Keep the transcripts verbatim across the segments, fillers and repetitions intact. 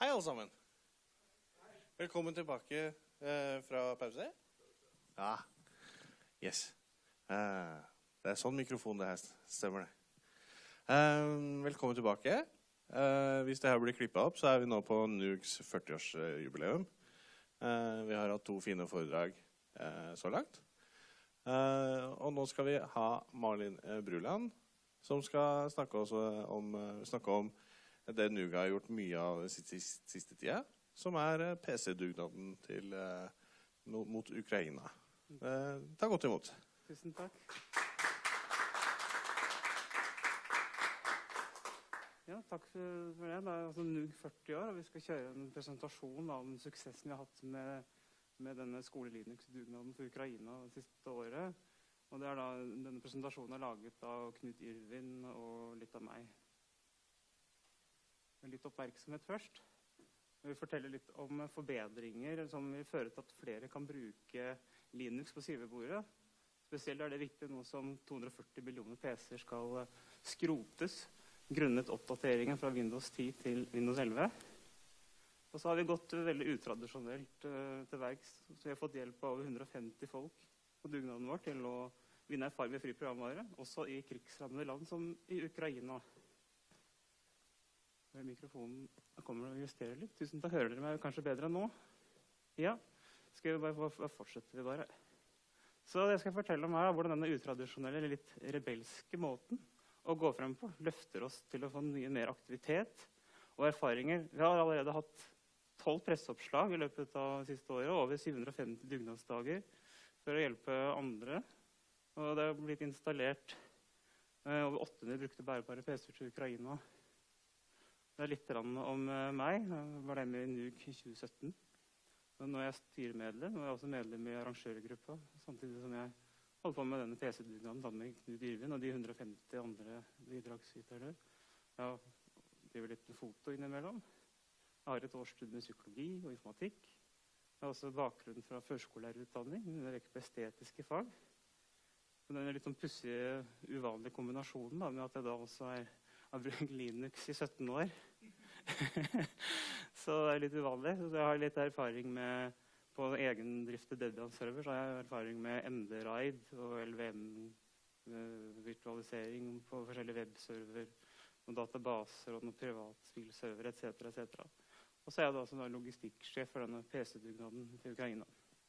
Hei alle sammen. Velkommen tilbake eh, fra pause. Ja, yes. Eh, det er sånn mikrofon det her stemmer det. Eh, velkommen tilbake. Eh, hvis det her blir klippet opp, så er vi nå på Nugs førti-årsjubileum. Eh, vi har hatt to fine foredrag eh, så langt. Eh, og nå skal vi ha Malin eh, Bruland, som skal snakke, også om, snakke om det Nug har gjort mye av siste, siste tida, som er P C-dugnaden til, eh, mot Ukraina. Eh, ta godt imot. Tusen takk. Ja, takk for det. Det er altså Nug førti år, og vi skal kjøre en presentasjon av den suksessen vi har hatt med, med denne skole-Linux-dugnaden for Ukraina det siste året. Og det er da, denne presentasjonen er laget av Knut Irvin og litt av meg. Litt oppmerksomhet først. Jeg vil fortelle litt om forbedringer som vil føre til at flere kan bruke Linux på skrivebordet. Spesielt er det viktig nå som to hundre og førti millioner P C-er skal skrotes grunnet oppdateringen fra Windows ti til Windows elleve. Og så har vi gått veldig utradisjonelt uh, til verks, så vi har fått hjelp av over hundre og femti folk på dugnaden vår til å vinne erfaring med fri programvare, også i krigsrammede land som i Ukraina. Mikrofonen kommer og justerer litt. Tusen takk, hører dere meg kanskje bedre enn nå? Ja, skal vi bare fortsette vi bare. Så det jeg skal fortelle om her er hvordan denne utradisjonelle, eller litt rebelske måten å gå frem på løfter oss til å få mye mer aktivitet og erfaringer. Vi har allerede hatt tolv presseoppslag i løpet av siste året, og over syv hundre og femti dugnadsdager for å hjelpe andre. Og det har blitt installert eh, over åtte hundre brukte bærebare P C-er til Ukraina. Det er litt om meg. Jeg var der med i Nug i tjue sytten. Nå er jeg styremedlem, og jeg er også medlem i arrangørgruppa, samtidig som jeg holder på med denne P C-dugnaden sammen med Knut Irvin og de hundre og femti andre bidragsytere. Jeg driver litt med foto innimellom. Jeg har et års studie med psykologi og informatikk. Jeg har også bakgrunn fra førskolelærerutdanning, men jeg rekker på estetiske fag. Men den er litt sånn pussige, uvanlige kombinasjonen da, med at jeg da også er Jeg har brukt Linux i sytten år, så det er litt uvanlig. Så jeg har litt erfaring med, på egendriftet Debian-server, så har jeg erfaring med M D-raid og L V M-virtualisering på forskjellige webserver, noen databaser og noen privatspillserver, et cetera et cetera. Og så er jeg da som logistikksjef for denne P C-dugnaden til Ukraina.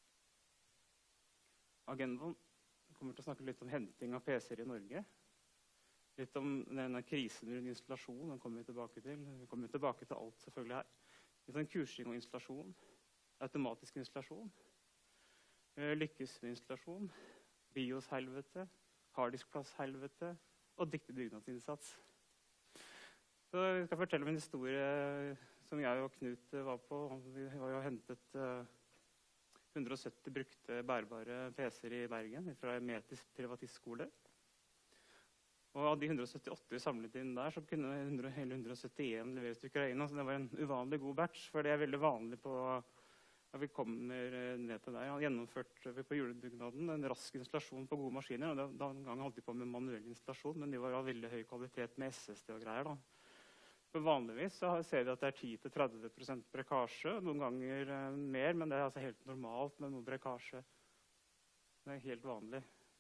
Agendaen kommer til å snakke litt om henting av P C-er i Norge. Litt om denne krisen rundt installasjon, den kommer vi tilbake til. Vi kommer tilbake til alt selvfølgelig her. Litt om kursing og installasjon, automatisk installasjon, lykkes med installasjon, BIOS-helvete, harddiskplass-helvete og dyktig dugnadsinnsats. Så jeg skal fortelle om en historie som jeg og Knut var på. Vi har jo hentet hundre og sytti brukte bærbare P C-er i Bergen fra Metis privatistskole. Og av de hundre og syttiåtte vi samlet inn der, så kunne hele hundre og syttien leveres til Ukraina. Så det var en uvanlig god batch, for det er veldig vanlig på at vi kommer ned til der. Jeg har gjennomført på juledugnaden en rask installasjon på gode maskiner. Og den gangen holdt de på med manuell installasjon, men de var av veldig høy kvalitet med S S D og greier. Da. For vanligvis så ser vi at det er ti til tretti prosent brekkasje, noen ganger mer, men det er altså helt normalt med noe brekkasje. Det er helt vanlig.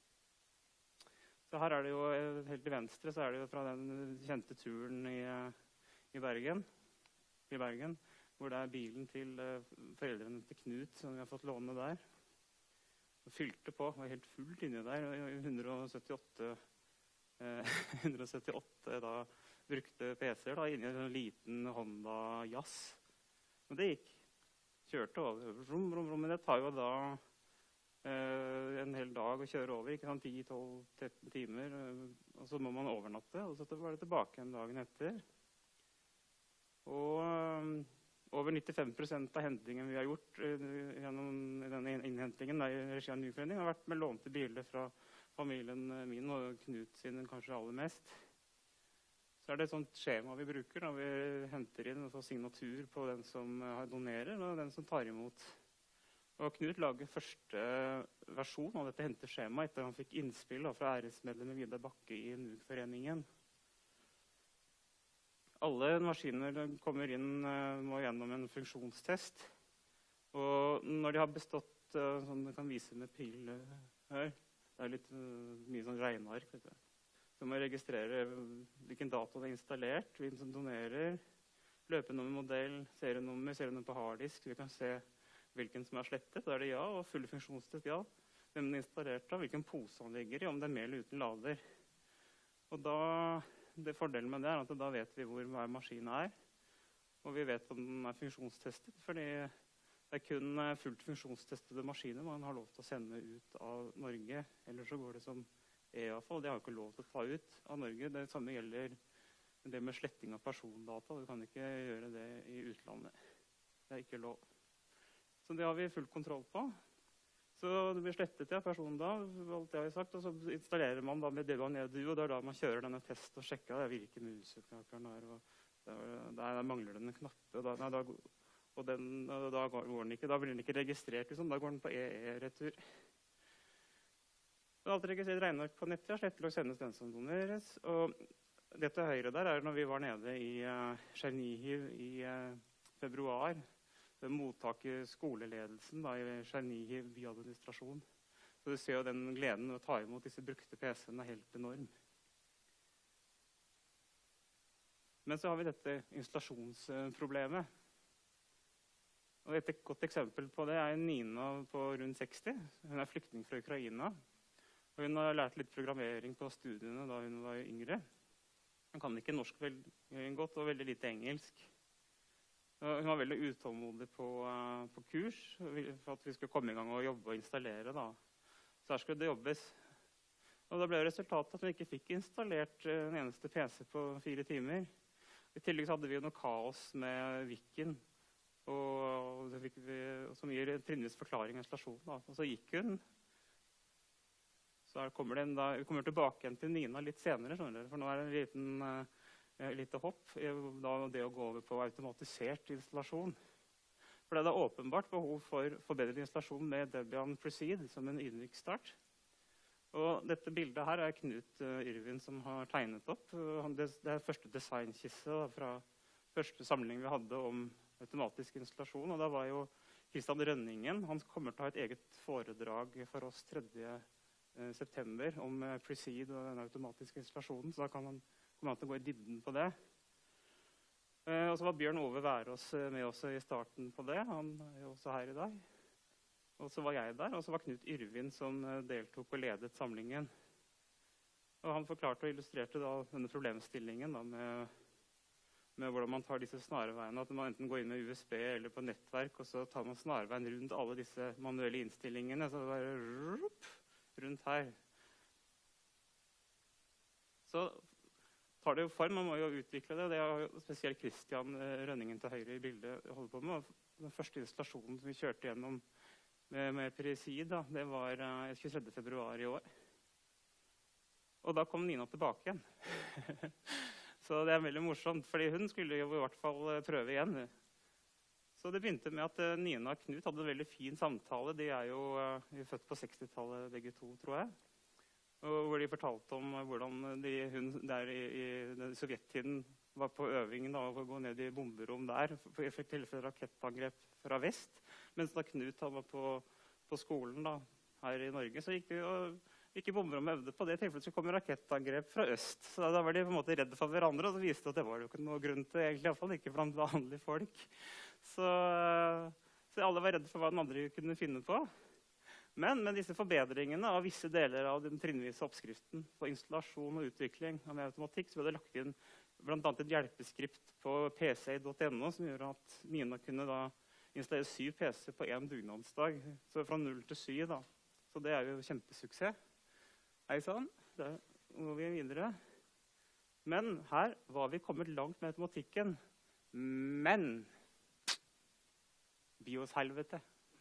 Så her er det jo, helt til venstre, så er det jo fra den kjente turen i, i, Bergen, i Bergen, hvor det er bilen til foreldrene til Knut, som vi har fått låne der. Og fylte på, var helt fullt inni der, og hundre og syttiåtte, eh, hundre og syttiåtte da, brukte P C-er da, inni en liten Honda Jazz. Men det gikk, kjørte over, rom, rom, rom, men det tar jo da Uh, en hel dag å kjøre over, ikke sant, ti til tolv til tretten timer, uh, og så må man overnatte, og så var det tilbake en dagen etter. Og uh, over nittifem prosent av hentingen vi har gjort uh, gjennom denne innhentingen der, i regi av Nugforeningen har vært med lånte biler fra familien min og Knut sin kanskje aller mest. Så er det et sånt skjema vi bruker når vi henter inn og får signatur på den som uh, donerer, og den som tar imot. Og Knut laget første versjon av dette henteskjemaet etter han fikk innspill fra æresmedlemmet Vidar Bakke i Nugforeningen. Alle maskiner kommer inn, må gjennom en funksjonstest. Og når de har bestått, som du kan vise med pil her, det er litt mye sånn regneark, vet du. Så må jeg registrere hvilken dato det er installert, hvem som donerer, løpenummer, modell, serienummer, serienummer på harddisk. Vi kan se hvilken som er slettet, da er det ja, og full funksjonstest ja. Hvem den er installert av, hvilken pose han ligger i, om det er med eller uten lader. Og da, det fordelen med det er at da vet vi hvor hver maskin er, og vi vet om den er funksjonstestet, fordi det er kun fullt funksjonstestede maskiner man har lov til å sende ut av Norge, eller så går det som E A F, og det har ikke lov til å ta ut av Norge. Det samme gjelder det med sletting av persondata, du kan ikke gjøre det i utlandet. Det er ikke lov. Så det har vi full kontroll på. Så det blir slettet ja, persondata, alt det har jeg sagt, og så installerer man da med Debian Edu, og det er da man kjører denne test og sjekker det hvilke museknapperen er, og der, der mangler den en knappe, og da, nei, da, og den, og da går den ikke, da blir den ikke registrert, liksom. Da går den på E E-retur. Det er alltid registrert regneark på nettet, og slettelogg sendes den som doneres, og det til høyre der er når vi var nede i uh, Chernihiv i uh, februar, det mottaket skoleledelsen da, i Chernihiv byadministrasjon. Så du ser jo den gleden å ta imot disse brukte P C-ene er helt enorm. Men så har vi dette installasjonsproblemet. Og et godt eksempel på det er Nina på rundt seksti. Hun er flyktning fra Ukraina. Og hun har lært litt programmering på studiene da hun var yngre. Hun kan ikke norsk veldig godt og veldig lite engelsk. Hun var veldig utålmodig på, uh, på kurs for at vi skulle komme i gang og jobbe og installere. Da. Så her skulle det jobbes. Og da ble resultatet at vi ikke fikk installert uh, en eneste P C på fire timer. I tillegg så hadde vi noe kaos med Viken, og, og det fikk vi, som gir en trinnvis forklaring av installasjonen. Da. Og så gikk hun. Så her kommer det en, da, vi kommer tilbake igjen til Nina litt senere, skjønner dere, for nå er det en liten... Uh, lite hopp, da det å gå over på automatisert installasjon. For det er da åpenbart behov for forbedret installasjon med Debian Proceed som en ydmyk start. Og dette bildet her er Knut uh, Irvin som har tegnet opp. Uh, det, det er første designskisse fra første samling vi hadde om automatisk installasjon. Og da var jo Kristian Rønningen, han kommer til å ha et eget foredrag for oss tredje september om uh, Proceed og den automatiske installasjonen, så da kan han kommer han til å gå i dybden på det. Eh, og så var Bjørn Ove Værås med også i starten på det. Han er jo også her i dag. Og så var jeg der, og så var Knut Irvin som deltok og ledet samlingen. Og han forklarte og illustrerte da denne problemstillingen da, med, med hvordan man tar disse snarveiene. At man enten går inn med U S B eller på nettverk, og så tar man snarveien rundt alle disse manuelle innstillingene. Så det bare rup, rundt her. Så tar det jo form, man må jo utvikle det, og det har jo spesielt Kristian Rønningen til høyre i bildet holdt på med. Den første installasjonen som vi kjørte gjennom med, med Proceed, da, det var uh, tjuetredje februar i år. Og da kom Nina tilbake igjen. Så det er veldig morsomt, fordi hun skulle jo i hvert fall prøve igjen. Så det begynte med at uh, Nina og Knut hadde en veldig fin samtale. De er jo uh, født på sekstitallet begge to, tror jeg. Og hvor de fortalte om hvordan de, hun der i, i den sovjettiden var på øvingen da, og gå ned i bomberom der for tilfelle rakettangrep fra vest. Mens da Knut han var på, på skolen da, her i Norge, så gikk de og gikk i bomberom og øvde på det tilfellet så kom rakettangrep fra øst. Så da var de på en måte redde for hverandre, og så viste det at det var jo ikke noe grunn til, egentlig i hvert fall ikke blant vanlige folk. Så, så alle var redde for hva den andre kunne finne på. Men med disse forbedringene av visse deler av den trinnvise oppskriften på installasjon og utvikling av automatikk, så ble det lagt inn blant annet et hjelpeskript på p c punktum n o som gjør at Nina kunne da installere syv P C på en dugnadsdag, så fra null til syv da. Så det er jo kjempesuksess. Hei sann, da går vi videre. Men her var vi kommet langt med automatikken. Men BIOS-helvete.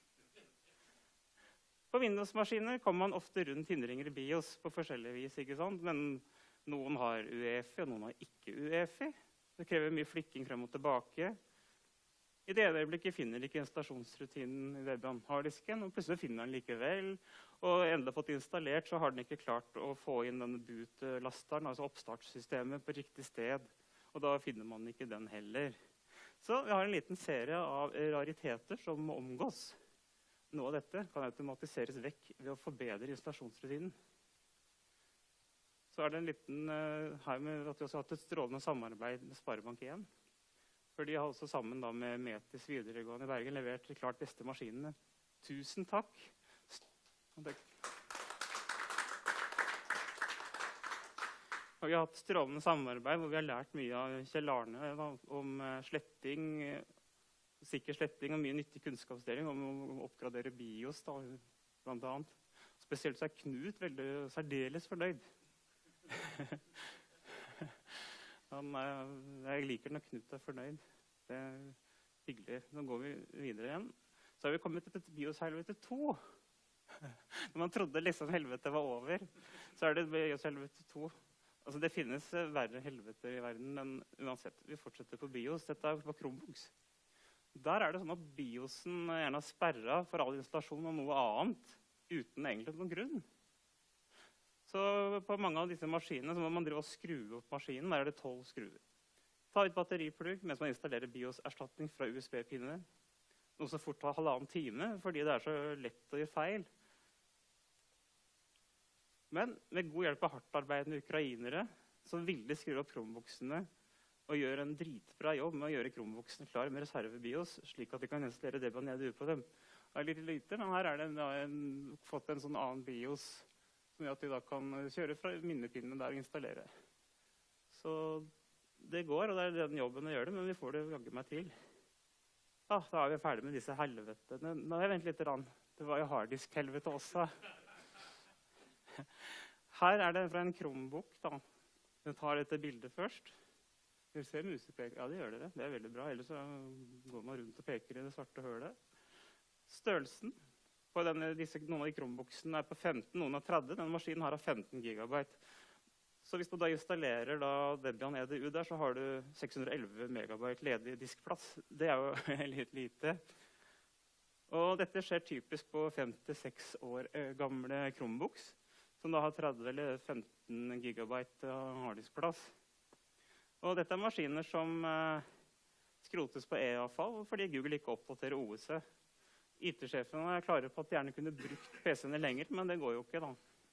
På Windows-maskiner kommer man ofte rundt hindringer i BIOS på forskjellige vis, ikke sant? Men noen har U E F I, og noen har ikke U E F I. Det krever mye flikking frem og tilbake. I det øyeblikket finner de ikke installasjonsrutinen i Debian harddisken, og plutselig finner den likevel. Og enda fått installert, så har den ikke klart å få inn denne boot-lasteren, altså oppstartssystemet, på riktig sted. og da finner man ikke den heller. Så vi har en liten serie av rariteter som må omgås. Noe av dette kan automatiseres vekk ved å forbedre installasjonsrutinen. Så er det en liten uh, her med at vi også har hatt et strålende samarbeid med Sparebank en. For de har også sammen da, med Metis videregående i Bergen levert de klart beste maskinene. Tusen takk. Og vi har hatt strålende samarbeid hvor vi har lært mye av Kjell Arne da, om uh, sletting, sikker sletting og mye nyttig kunnskapsdeling, om å oppgradere BIOS da, blant annet. Spesielt så er Knut veldig særdeles fornøyd. Han er, jeg liker når Knut er fornøyd. Det er hyggelig. Nå går vi videre igjen. Så har vi kommet til BIOS-helvete to. Når man trodde liksom helvete var over, så er det BIOS-helvete to. Altså det finnes verre helveter i verden, men uansett, vi fortsetter på BIOS. Dette er på Chromebooks. Der er det sånn at BIOSen gjerne har sperret for all installasjon og noe annet, uten egentlig noen grunn. Så på mange av disse maskinene så må man drive og skru opp maskinen. Der er det tolv skruer. Ta ut batteriplugg mens man installerer BIOS-erstatning fra U S B-pinne. Noe som fort tar halvannen time, fordi det er så lett å gjøre feil. Men med god hjelp av hardtarbeidende ukrainere, så ville de skru opp Chromebooksene og gjøre en dritbra jobb med å gjøre Chromebooksene klar med reserve BIOS, slik at de kan installere Debian E D U på dem. Det er litt lite, men her er det en, en, fått en sånn annen BIOS, som gjør at de da kan kjøre fra minnepinnene der og installere. Så det går, og det er den jobben å gjøre det, men vi får det jaggu meg til. Ah, da er vi ferdig med disse helvetene. Nå har jeg ventet litt. Rann. Det var jo harddisk-helvete også. Her er det fra en Chromebook. Da. Jeg tar dette bildet først. Dere ser musepeker. Ja, det gjør dere. Det er veldig bra. Ellers så går man rundt og peker i det svarte hølet. Størrelsen på denne, disse, noen av de Chromebooksene er på femten, noen av tretti. Denne maskinen har femten gigabyte. Så hvis du da installerer da Debian E D U der, så har du seks hundre og elleve megabyte ledig diskplass. Det er jo litt lite. Og dette skjer typisk på fem til seks år gamle Chromebooks, som da har tretti eller femten gigabyte harddiskplass. Og dette er maskiner som eh, skrotes på e-avfall, fordi Google ikke oppdaterer O S. I T-sjefen er klare på at de gjerne kunne brukt P C-ene lenger, men det går jo ikke da.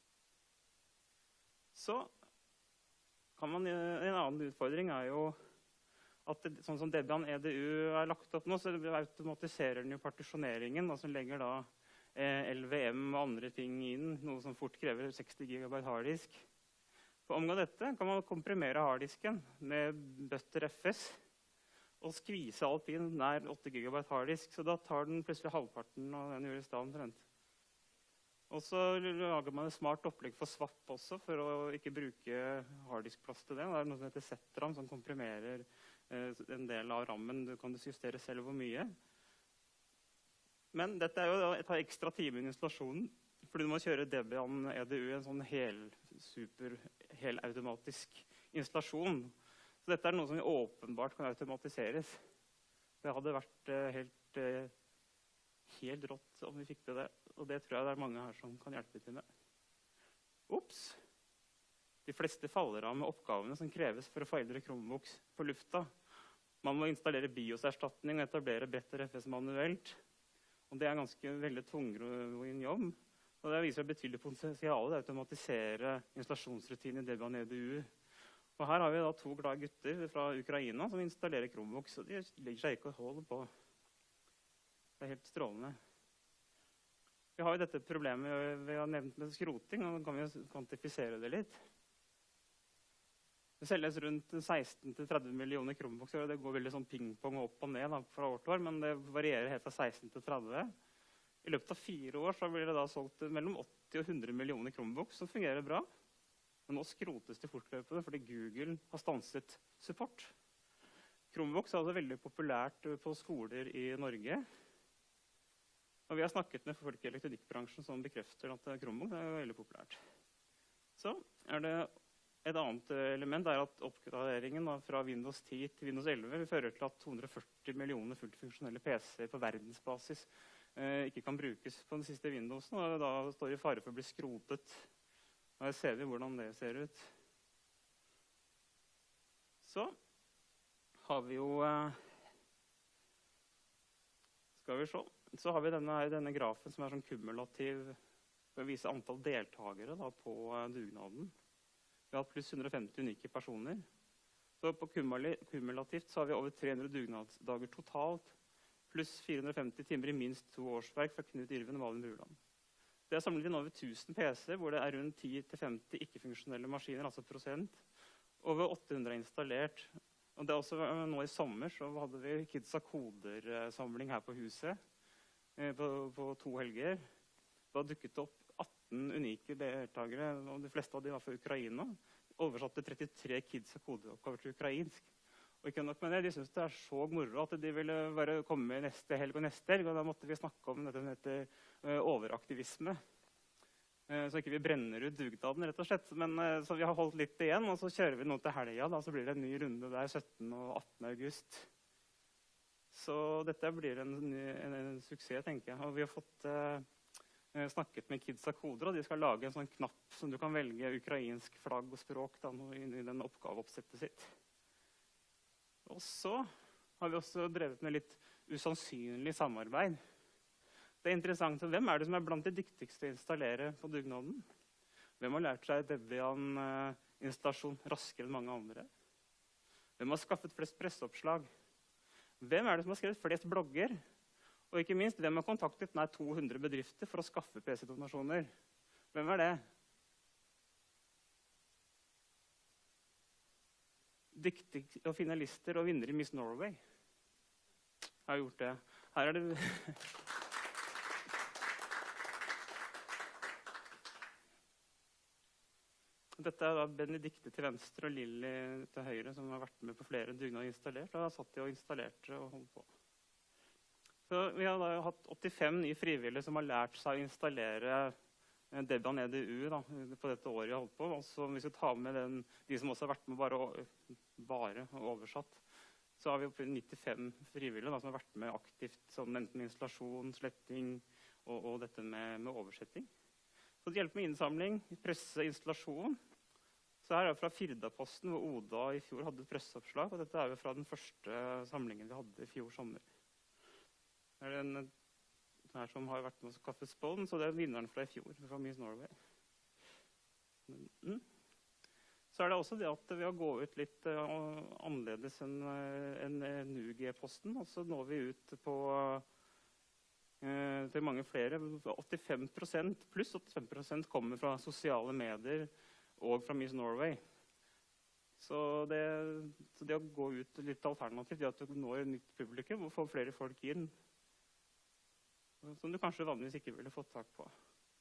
Så kan man, en annen utfordring er jo at det, sånn som Debian E D U er lagt opp nå, så automatiserer den jo partisjoneringen, og så legger da eh, L V M og andre ting inn, noe som fort krever seksti gigabyte harddisk. For å omgå dette kan man komprimere harddisken med Butter F S og skvise alt inn nær åtte gigabyte harddisk, så da tar den plutselig halvparten av den gjør i stedet omtrent. Og så lager man et smart opplegg for swap også, for å ikke bruke harddiskplass til det. Det er noe som heter Z-ram, som komprimerer eh, en del av rammen. Du kan justere selv hvor mye. Men dette er jo et par ekstra timer i installasjonen, fordi du må kjøre Debian E D U i en sånn hel, super, helautomatisk installasjon. Så dette er noe som åpenbart kan automatiseres. Det hadde vært eh, helt, eh, helt rått om vi fikk til det. Og det tror jeg det er mange her som kan hjelpe til med. Ops! De fleste faller av med oppgavene som kreves for å foreldre Chromebooks på lufta. Man må installere BIOS-erstatning og etablere Butter F S manuelt. Og det er en ganske veldig tungrodd jobb. Og det viser et betydelig potensial å automatisere installasjonsrutinen i Debian E D U. Og her har vi da to glade gutter fra Ukraina som installerer Chromebooks, og de legger seg ikke å holde på. Det er helt strålende. Vi har jo dette problemet vi har nevnt med skroting, og da kan vi kvantifisere det litt. Det selges rundt seksten til tretti millioner Chromebooks, og det går veldig sånn pingpong opp og ned da, fra år til år, men det varierer helt fra seksten til tretti. I løpet av fire år så blir det da solgt mellom åtti og hundre millioner Chromebooks, som fungerer bra. Men nå skrotes det fortløpende fordi Google har stanset support. Chromebooks er altså veldig populært på skoler i Norge. Og vi har snakket med folk i elektronikkbransjen som bekrefter at Chromebooks er veldig populært. Så er det et annet element er at oppgraderingen fra Windows ti til Windows elleve vil føre til at to hundre og førti millioner fullt funksjonelle P C-er på verdensbasis eh, ikke kan brukes på den siste Windowsen, og da står i fare for å bli skrotet. Her ser vi hvordan det ser ut. Så har vi jo eh, Skal vi se. Så har vi denne, denne grafen som er sånn kumulativ for å vise antall deltakere da, på eh, dugnaden. Vi har hatt pluss hundre og femti unike personer. Så på kumulativt så har vi over tre hundre dugnadsdager totalt, pluss fire hundre og femti timer i minst to årsverk fra Knut Irven og Malin Bruland. Det er samlet inn over tusen P C, hvor det er rundt ti til femti ikke-funksjonelle maskiner, altså prosent. Over åtte hundre er installert. Og det er også nå i sommer så hadde vi Kidsa Koder-samling her på huset på, på to helger. Det har dukket opp atten unike deltakere, og de fleste av de var fra Ukraina. Oversatte trettitre Kidsa Koder-oppgaver til ukrainsk. Og ikke nok med det, de synes det er så moro at de ville bare komme neste helg og neste helg, og da måtte vi snakke om dette som heter uh, overaktivisme. Uh, så ikke vi brenner ut dugnaden, rett og slett. Men uh, så vi har holdt litt igjen, og så kjører vi nå til helga, da, så blir det en ny runde der syttende og attende august. Så dette blir en, en, en suksess, tenker jeg. Og vi har fått uh, snakket med Kidsa Koder, og de skal lage en sånn knapp som du kan velge ukrainsk flagg og språk da, i den oppgaveoppsettet sitt. Og så har vi også drevet med litt usannsynlig samarbeid. Det er interessant. Hvem er det som er blant de dyktigste å installere på dugnaden? Hvem har lært seg Debian-installasjon raskere enn mange andre? Hvem har skaffet flest presseoppslag? Hvem er det som har skrevet flest blogger? Og ikke minst, hvem har kontaktet nær to hundre bedrifter for å skaffe P C-donasjoner? Hvem er det? Dyktige og finalister og vinnere i Miss Norway har gjort det. Her er det Dette er da Benedikte til venstre og Lilly til høyre, som har vært med på flere dugnader installert. Og har satt de og installert og holdt på. Så vi har da hatt åttifem nye frivillige som har lært seg å installere Debian E D U da, på dette året jeg har holdt på. Også, hvis vi tar med den, de som også har vært med bare, bare og oversatt, så har vi oppe i nittifem frivillige da, som har vært med aktivt, sånn, enten installasjon, sletting og, og dette med, med oversetting. Så det hjelper med innsamling, presse, installasjon. Så her er det fra Firdaposten, hvor Oda i fjor hadde et presseoppslag, og dette er jo fra den første samlingen vi hadde i fjor sommer. Her er det en her som har vært med å skaffe spån, så det er vinneren fra i fjor, fra Miss Norway. Mm. Så er det også det at vi har gått ut litt uh, annerledes enn en, en N U G-posten, og så når vi ut på uh, til mange flere. åttifem prosent pluss åttifem prosent kommer fra sosiale medier og fra Miss Norway. Så det, så det å gå ut litt alternativt, det at du når et nytt publikum og får flere folk inn, som du kanskje vanligvis ikke ville fått tak på.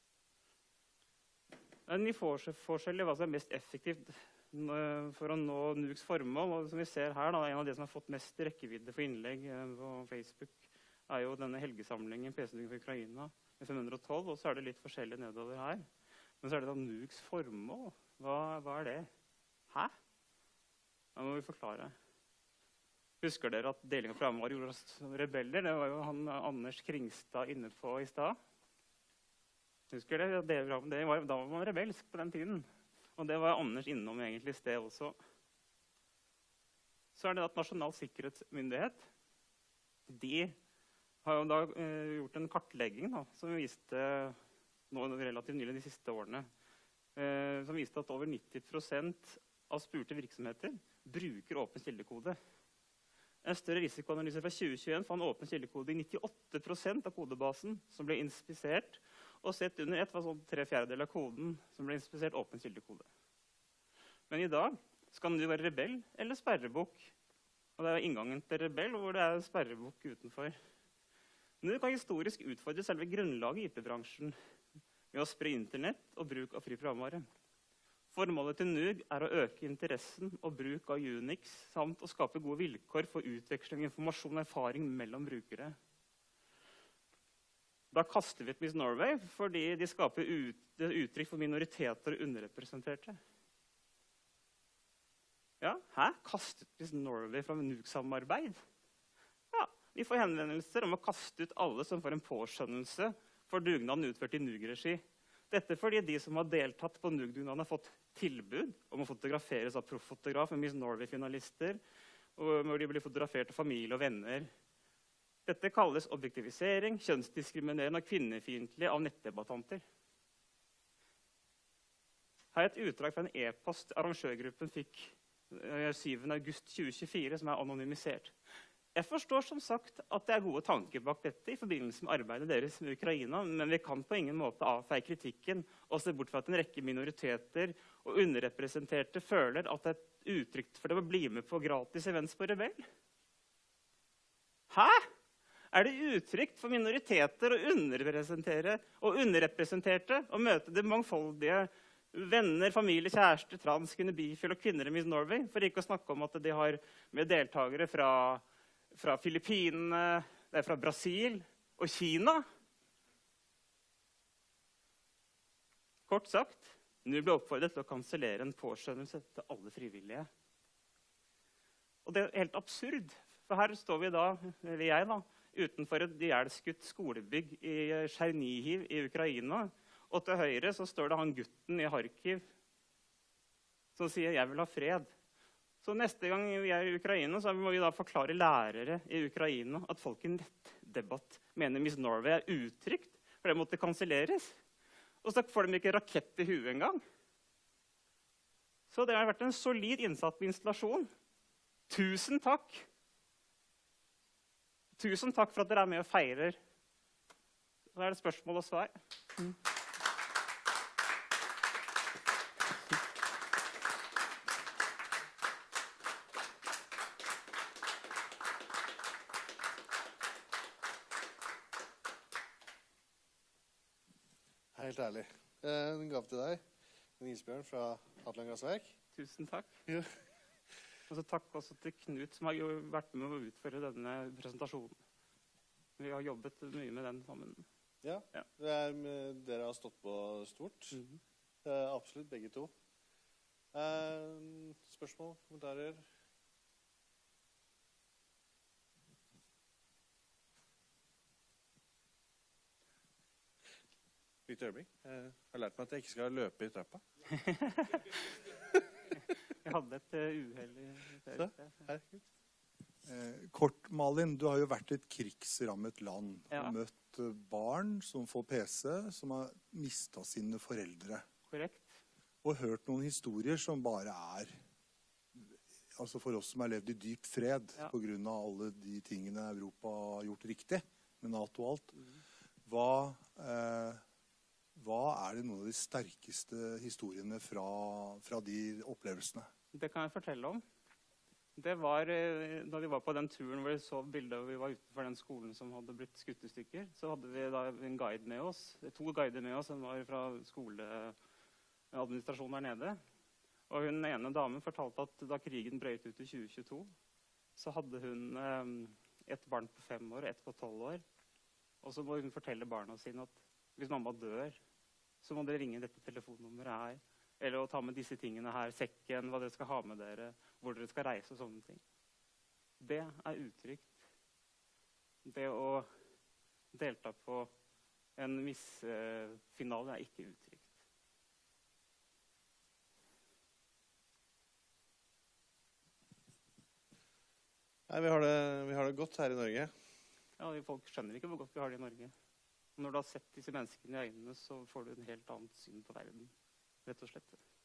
En ny forskjell i hva som er mest effektivt for å nå N U Gs formål. Og som vi ser her, da, en av de som har fått mest rekkevidde for innlegg på Facebook, er jo denne helgesamlingen P C-dugnaden for Ukraina med fem hundre og tolv, og så er det litt forskjellig nedover her. Men så er det da N U Gs formål. Hva, hva er det? Hæ? Da må vi forklare. Husker dere at deling av programmet gjorde oss rebeller? Det var jo han Anders Kringstad inne på i stad. Husker dere? Det, det var, da var man rebelsk på den tiden. Og det var Anders innom egentlig i sted også. Så er det at Nasjonal sikkerhetsmyndighet, de har jo da eh, gjort en kartlegging da, som viste nå relativt nylig de siste årene, eh, som viste at over nitti prosent av spurte virksomheter bruker åpen kildekode. En større risikoanalyse fra tjue tjueen fant åpen kildekode i nittiåtte prosent av kodebasen som ble inspisert, og sett under ett var sånn tre fjerdedeler av koden som ble inspisert åpen kildekode. Men i dag skal du være rebell eller sperrebukk. Og det er inngangen til rebell, hvor det er sperrebukk utenfor. Men du kan historisk utfordre selve grunnlaget i I T-bransjen ved å spre internett og bruk av fri programvare. Formålet til N U G er å øke interessen og bruk av Unix, samt å skape gode vilkår for utveksling av informasjon og erfaring mellom brukere. Da kaster vi et Miss Norway, fordi de skaper ut, uttrykk for minoriteter og underrepresenterte. Ja, hæ? Kastet Miss Norway fra N U G-samarbeid? Ja, vi får henvendelser om å kaste ut alle som får en påskjønnelse for dugnaden utført i N U G-regi. Dette fordi de som har deltatt på N U G-dugnaden har fått tilbud om å fotograferes av profffotograf med Miss Norway-finalister, og hvor de blir fotografert av familie og venner. Dette kalles objektivisering, kjønnsdiskriminerende og kvinnefiendtlig av nettdebattanter. Her er et utdrag fra en e-post arrangørgruppen fikk syvende august tjue tjuefire, som er anonymisert. Jeg forstår som sagt at det er gode tanker bak dette i forbindelse med arbeidet deres med Ukraina, men vi kan på ingen måte avfeie kritikken og se bort fra at en rekke minoriteter og underrepresenterte føler at det er utrygt for dem å bli med på gratis events på Rebell. Hæ? Er det utrygt for minoriteter å underrepresentere og underrepresenterte å møte det mangfoldige venner, familie, kjærester, trans, kvinner, bifil og kvinner i Miss Norway, for ikke å snakke om at de har med deltakere fra, fra Filippinene, det er fra Brasil og Kina. Kort sagt, nå ble oppfordret til å kansellere en påskjønnelse til alle frivillige. Og det er helt absurd, for her står vi da, eller jeg da, utenfor et ihjelskutt skolebygg i Tsjernihiv i Ukraina. Og til høyre så står det han gutten i Kharkiv som sier «jeg vil ha fred». Så neste gang vi er i Ukraina, så må vi da forklare lærere i Ukraina at folk i nettdebatt mener Miss Norway er utrygt, for det måtte kanselleres. Og så får de ikke rakett i huet engang. Så det har vært en solid innsatt med installasjon. Tusen takk! Tusen takk for at dere er med og feirer. Så er det spørsmål og svar. Mm. Helt ærlig. En gav til deg en isbjørn fra Atlangas verk. Tusen takk. Ja. Og så takk også til Knut, som har jo vært med å utføre denne presentasjonen. Vi har jobbet mye med den sammen. Ja, ja. Det er med, dere har stått på stort. Mm-hmm. eh, absolutt, begge to. Eh, spørsmål, kommentarer? Litt øyeblikk. Jeg har lært meg at jeg ikke skal løpe i trappa. Jeg hadde et uh, uheldig... Så, her, eh, kort, Malin, du har jo vært i et krigsrammet land. Ja. Og møtt barn som får P C, som har mistet sine foreldre. Korrekt. Og hørt noen historier som bare er... Altså for oss som har levd i dyp fred, ja. På grunn av alle de tingene Europa har gjort riktig, med NATO og alt. Mm. Hva... Eh, Hva er det noen av de sterkeste historiene fra, fra de opplevelsene? Det kan jeg fortelle om. Det var, da vi var på den turen hvor vi så bildet og vi var utenfor den skolen som hadde blitt skutt i stykker, så hadde vi da en guide med oss, to guider med oss som var fra skoleadministrasjonen der nede. Og hun ene damen fortalte at da krigen brøt ut i tjue tjueto, så hadde hun eh, et barn på fem år og et på tolv år. Og så må hun fortelle barna sine at hvis mamma dør, så må dere ringe dette telefonnummeret her, eller å ta med disse tingene her, sekken, hva dere skal ha med dere, hvor dere skal reise og sånne ting. Det er utrygt. Det å delta på en missfinale er ikke utrygt. Nei, vi har det, vi har det godt her i Norge. Ja, folk skjønner ikke hvor godt vi har det i Norge. Når du har sett disse menneskene i øynene, så får du en helt annet syn på verden, rett og slett.